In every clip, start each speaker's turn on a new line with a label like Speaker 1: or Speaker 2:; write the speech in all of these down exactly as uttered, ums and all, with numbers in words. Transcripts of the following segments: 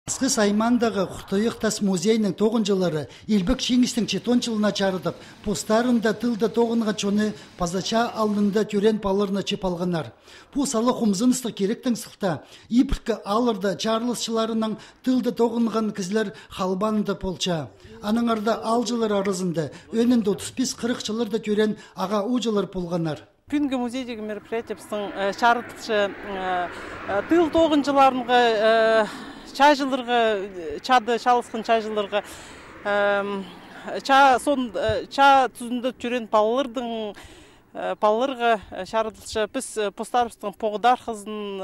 Speaker 1: Қысқы Саймандағы Құқтайықтас музейінің тоғынжылары Илбек Шеңістің четон жылына чарыдып, постарында тылда тоғынға чоны пазача алнында түрен палырына чепалғанар. Бұл салы құмзынысты керектің сылта, ипіркі алырда чарлысшыларының тылда тоғынған кізлер халбанында полча. Аныңарда алжылар арызында, өнінде отыз бес қырық жылырда түрен аға ұжылар полғанар.
Speaker 2: Күнгі музейдегі мероприятие біздің чарытшы тыл тоғынжыларынға ча жылырға, чады шалысқын ча жылырға, ча түзінді түрен палылырдың, палылырға шарытылшы біз постарыбыстың поғыдар қызын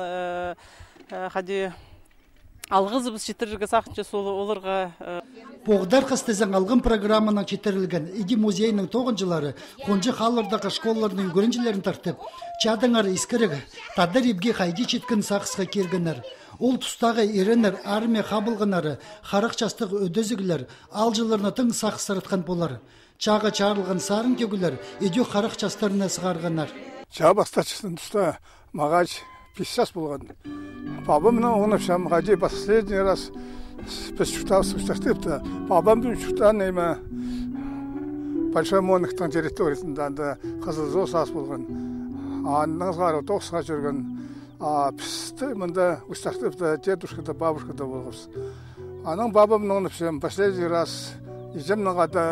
Speaker 2: қаде алғызы біз жетірілгі сақыншы солы олырға.
Speaker 1: Поғыдар қыз тезен алғын программаның жетірілген иди музейінің тоғынжылары қонжы қалырдағы школларының көрінжілерін тартып, чадыңар искірігі, тадар ебге қайди четкін сақысқа кергенер. Ол тұстағы еренер армия қабылғанары, қарық жастық өдізігілер, алжыларына тың сақысыратқан болар. Чаға чарылған сарын көгілер, еде қарық жастарына сығарғанар.
Speaker 3: Ча бастачысын тұста мағач писсас болған. Папамның оны шам ғади последний раз біз шүктавсы үстақтыпты. Папамдың шүктан неймі Большамоновтың территориясында Қызылзо сас болған. Аныңыз ғары тоқсыға жүрген. Пісті мұнда үстақтыпты, дедушкада, бабушкада болғыз. Аның бабамның оны шам последний раз ежемнің ғада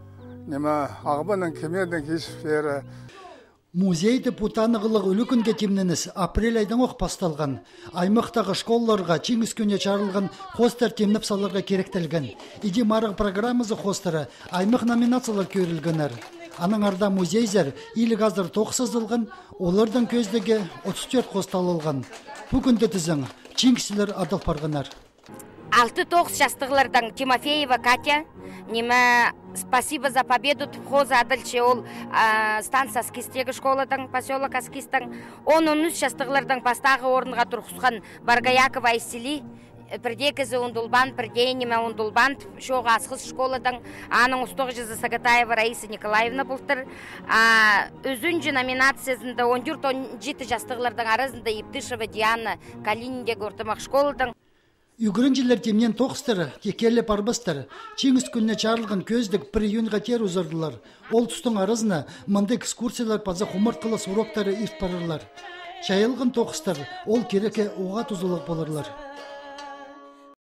Speaker 3: ағыбының кемердің кесіп бері.
Speaker 1: Музейді путанығылық үлікінге темненіз апрель айдан оқ басталған. Аймақтағы школларға чеңіз көне чарылған қостар темніп саларға керектелген. Иди марық программызы қостары аймақ номинациялар көрілгенер. Аның арда музейзер илік азыр тоқсызылған, олардан көздегі отыз төрт қосталылған. Бүгінді тізің чеңкісілер адыл парғанар.
Speaker 4: Алты тоғыз жастығылардан Тимофеева Катя, неме спасибо за победу тупхоза адылчы ол станция Аскистегі школадың, поселок Аскистің. Он-он үш жастығылардан пастағы орынға тұрқысқан Баргаякова Исили, бірдекізі ондулбан, бірде неме ондулбан, шоға асқыз школадың, аның ұстығы жызы Сагатаева Раиса Николаевна бұлтыр. Өзінжі номинациясында он төрт он жеті жастығылардан арасында Ептышева Диана Калининдегі ортамақ школадың.
Speaker 1: Үгірінжілер темнен тоқыстары, кекелі парбастары, чеңіз күнне чарылған көздік бір июнға тер ұзардылар. Ол тұстың арызына мұнды экскурсиялар паза құмыртқылы суроқтары ирт парырлар. Шайылғын тоқыстар, ол кереке оға тұзылық болырлар.